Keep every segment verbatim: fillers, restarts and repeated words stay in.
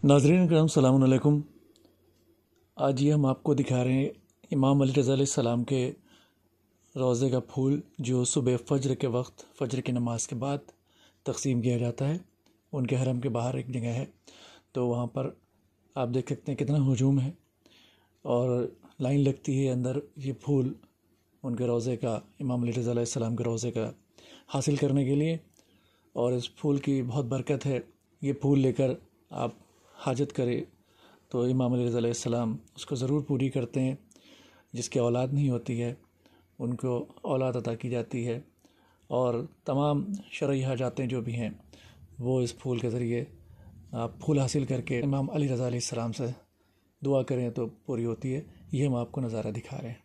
नाज़रीन करम सलाम अलैकुम। आज ये हम आपको दिखा रहे हैं इमाम अली रज़ा अलैहिस्सलाम के रोज़े का फूल जो सुबह फ़ज्र के वक्त फ़ज्र की नमाज के बाद तक़सीम किया जाता है। उनके हरम के बाहर एक जगह है, तो वहाँ पर आप देख सकते हैं कितना हुजूम है और लाइन लगती है अंदर ये फूल उनके रोज़े का, इमाम अली रज़ा अलैहिस्सलाम के रोज़े का हासिल करने के लिए। और इस फूल की बहुत बरकत है। ये फूल लेकर आप हाजत करें तो इमाम अली रज़ा अलैहिस्सलाम उसको ज़रूर पूरी करते हैं। जिसकी औलाद नहीं होती है उनको औलाद अता की जाती है और तमाम शरई हाजातें जो भी हैं वो इस फूल के ज़रिए आप फूल हासिल करके इमाम अली रज़ा अलैहिस्सलाम से दुआ करें तो पूरी होती है। ये हम आपको नज़ारा दिखा रहे हैं।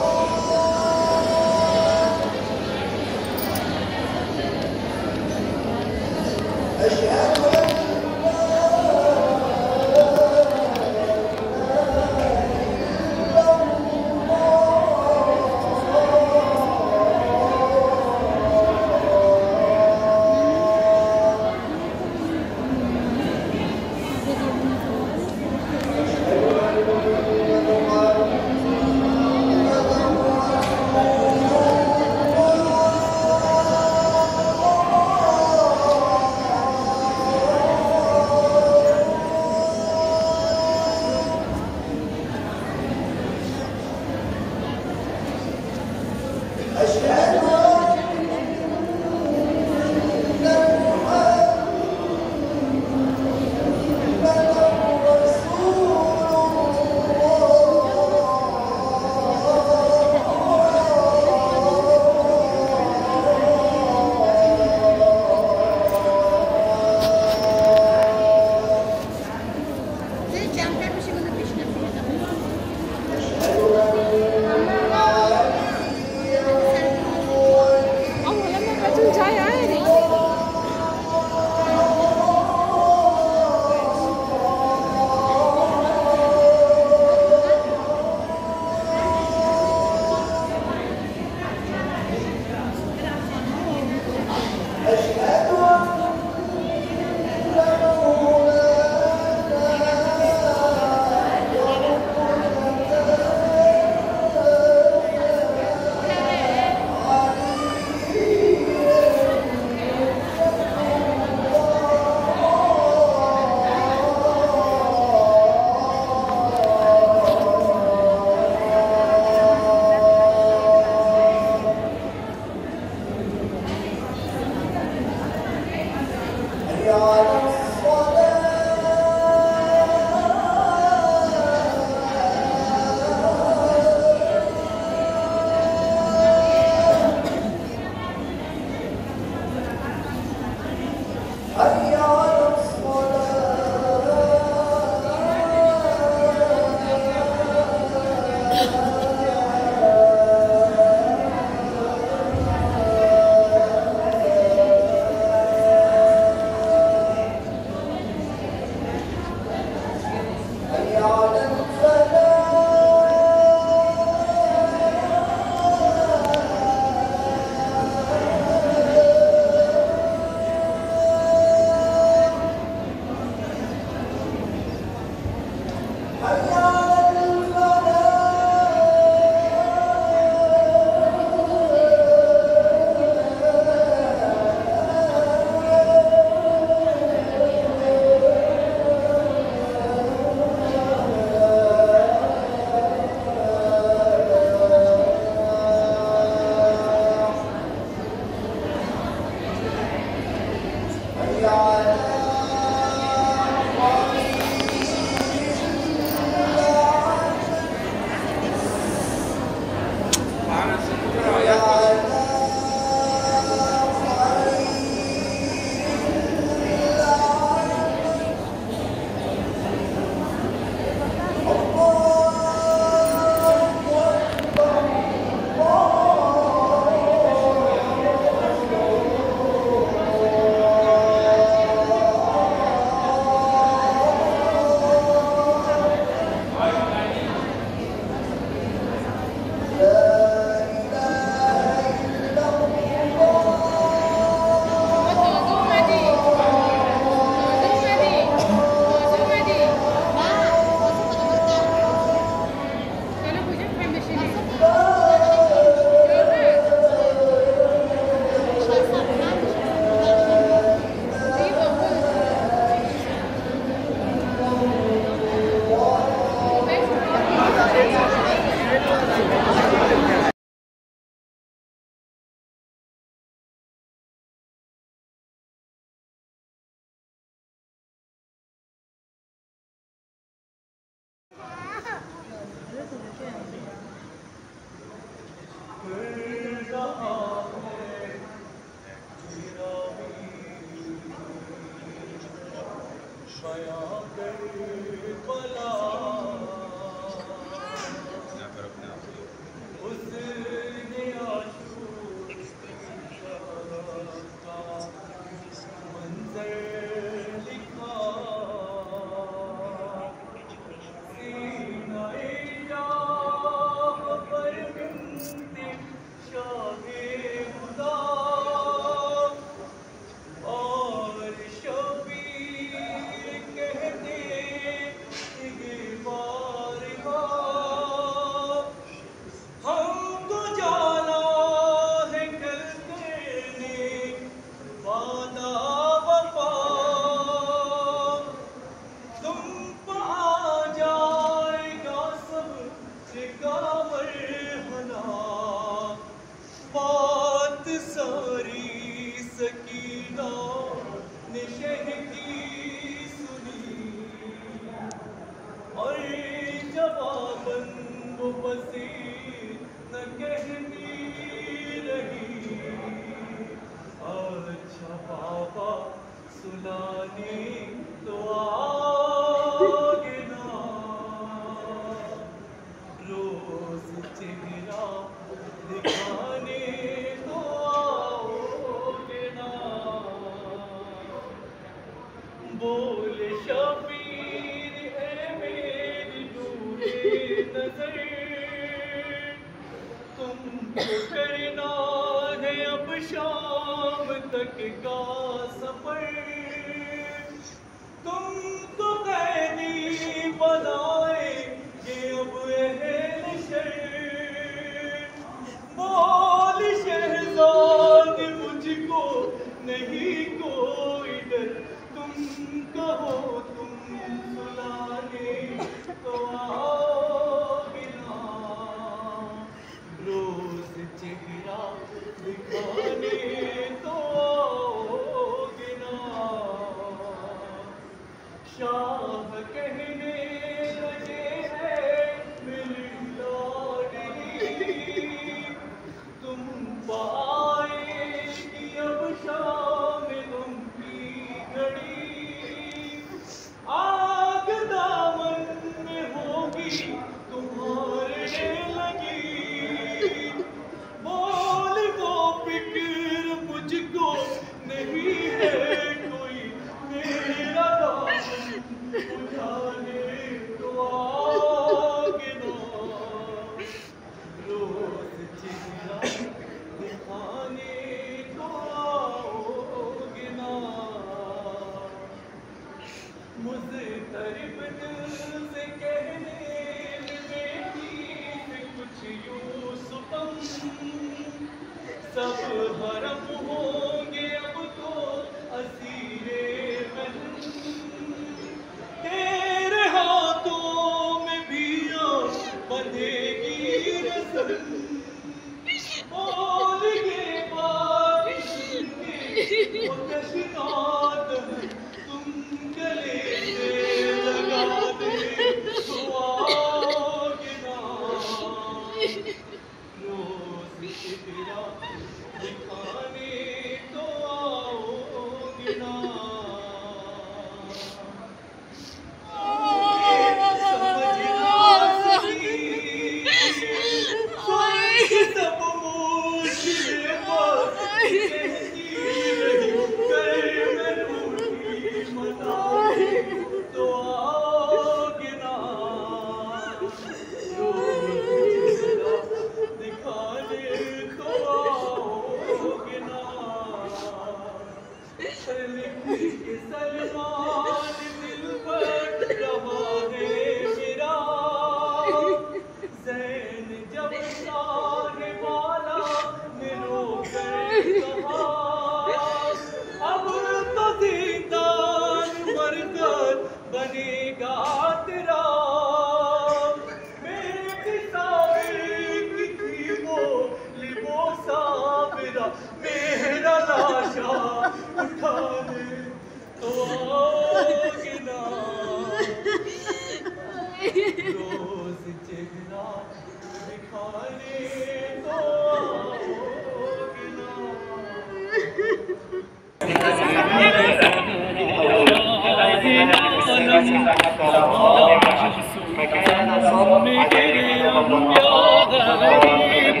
आलम या मौला फकान सब अदम या गरीब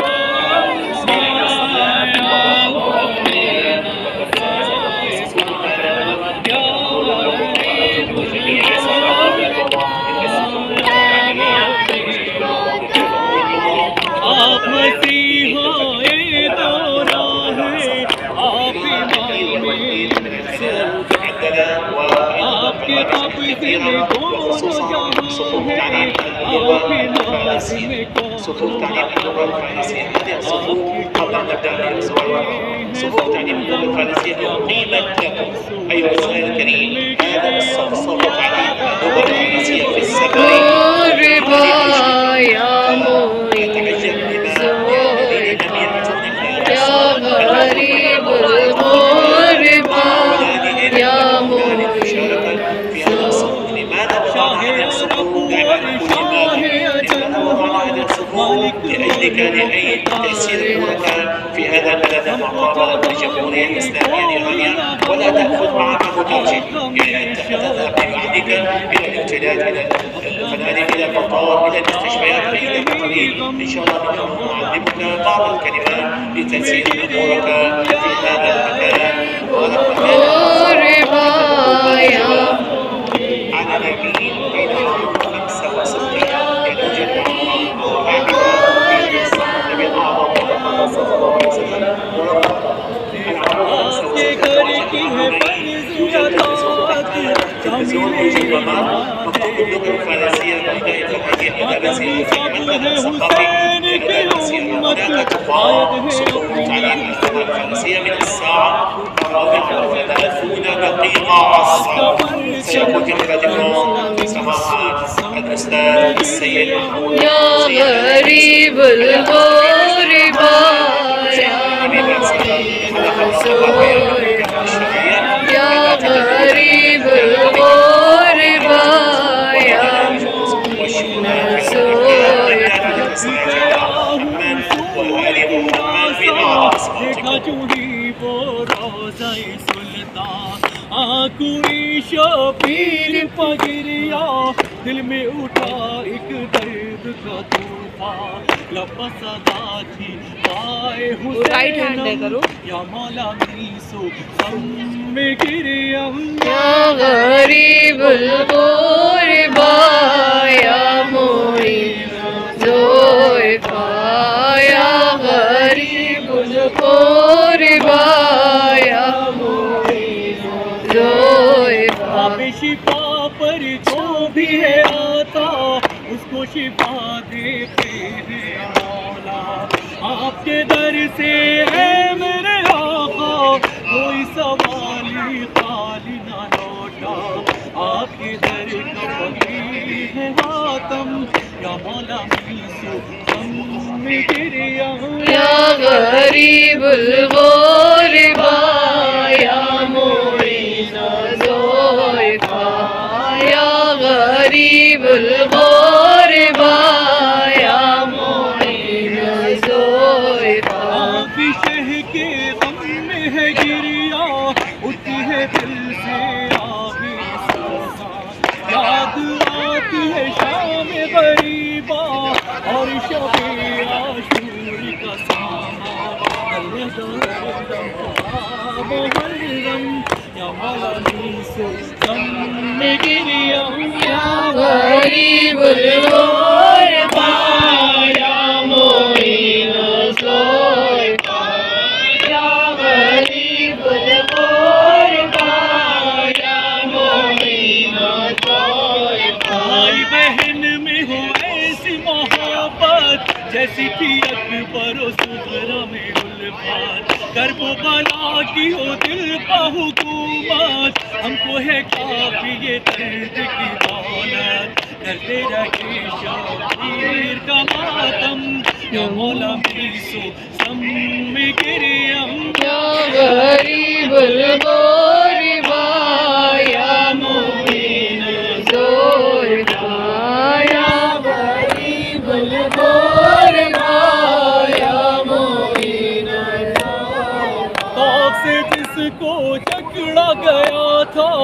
आप मसीहा ए दो राहें आप आपके कब्ज़े में दोनों जहां है आपके नाज़ में कौन صفوف تعليم اللغة الفرنسية. هذه الصفوف قبل أن نبدأ صفوف تعليم اللغة الفرنسية أقيمت لكم أيها السائل الكريم. هذا الصف صف تعليم اللغة الفرنسية في السبع يتعجب لما الذين لم يأتون إلى غريب الغربة يا مشاركة في هذا الصف. لماذا نضع هذه الصفوف؟ دائما نقول لماذا؟ لأنه وضع هذه الصفوف لأجل كان أي تأثير المكان في هذا البلد المعتبر للجمهورية الإسلامية الإيرانية، ولا تأخذ معك مترجم، يعني أنت تذهب بوحدك إلى الامتداد إلى الفنادق إلى المطار إلى المستشفيات إلى الطريق. إن شاء الله نحن نعلمك بعض الكلمات لتسهيل أمورك في هذا المكان. وهذا المكان على اليمين بين خمسة وستة يوجد النبي الأعظم محمد صلى الله عليه وسلم مكتوب باللغة الفرنسية بإداء الحديث الأندلسي في المذهب الثقافي للأداء الأندلسي. هناك تقام صفوف تعليم اللغة الفرنسية من الساعة الرابعة وثلاثون دقيقة عصرا. سيكون في حفلتكم سماحة الأستاذ السيد محمود يا غريب الغربة يا يا غريب الغربة يا कोई शबीर पगरिया दिल में उठा एक दर्द का तूफान लपस सदा थी पाए हुसैन या मौला मीसो हम में गिरिया या गरीब الغربة يا मुईन ज़ुल्फ़ा या गरीब الغربة या शिफा पर जो भी है आता उसको शिफा देते हैं मौला। आपके दर से है मेरे आका कोई सवाली खाली ना लौटा। आपके दर का फकीर है हातम या मौला मीसो हम में गिरिया या गरीब الغربة या मुईन ज़ुल्फ़ा या गरीब الغربة या मुईन ज़ुल्फ़ा। आप शह के गम में है गिरिया उठती है दिल से आगे सोना। याद आती है शाम गरीबा और शबे आशूर का सामान। मुहर्रम या मौला मीसो हम में गिरिया या गरीब الغربة या मुईन ज़ुल्फ़ा या गरीब الغربة या मुईन ज़ुल्फ़ा। भाई बहन में हो ऐसी मोहब्बत जैसी थी अकबर और सुगरा में उल्फत। करबला की हो दिल का हुकूमत हमको है काफी ये दर्द की दौलत। करते रहे शबीर का मातम या मौला मीसो सम में गिरिया या गरीब الغربة या मुईन ज़ुल्फ़ा या गरीब الغربة या मुईन ज़ुल्फ़ा। से जिसको जकड़ा गया था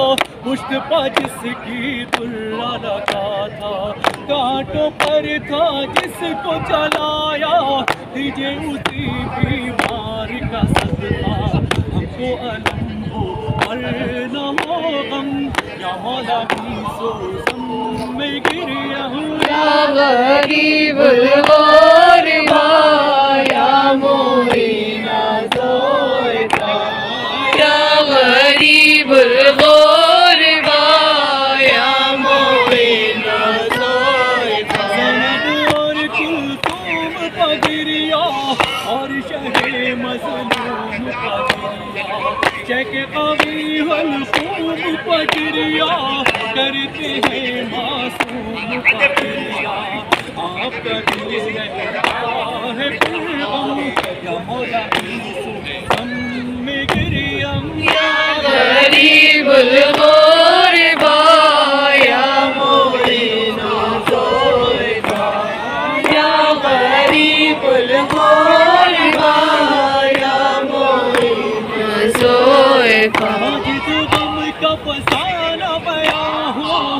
पुष्ट पर जिसकी तुल्ला लगा था, कांटों पर था जिसको जलाया, दीजिए उसी बीमार का सदका, हमको अलम हो और न हो गम, या मौला भी सोज़म में गिर या गरीबुल गुरबा या मोइना ज़ोइफ़ा, या गरीबुल गुरबा या मोइना ज़ोइफ़ा। ज़ैनब और कुलसूम का गिरिया और शहे मज़लूम का गिरिया, शेख कवी हल्कूम का गिरिया, करते हैं मासूम का गिरिया, आपका दिल रहता है पुरगम, या मौला हम में गिरिया। या गरीबुल गुरबा या मोइना ज़ोइफ़ा, या गरीबुल गुरबा या मोइना ज़ोइफ़ा। जिस गम का फसाना बयां हो,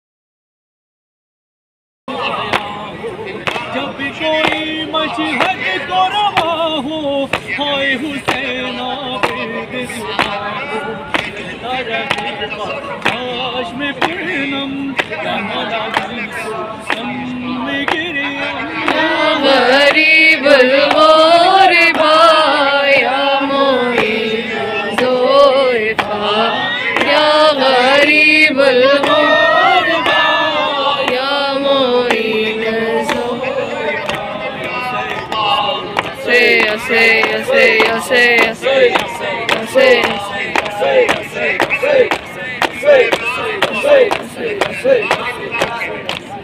जब कोई मशहद को रवा हो, हाय हुसैन आबिद जुदा हो, कहता रहे काश में पूनम, या मौला भी सोज़म में गिरे। या गरीबुल गुरबा या मोइना ज़ोइफ़ा, या गरीबुल गुरबा या मोइना ज़ोइफ़ा। Say, say, say, say, say, say, say, say, say, say, say, say, say, say, say.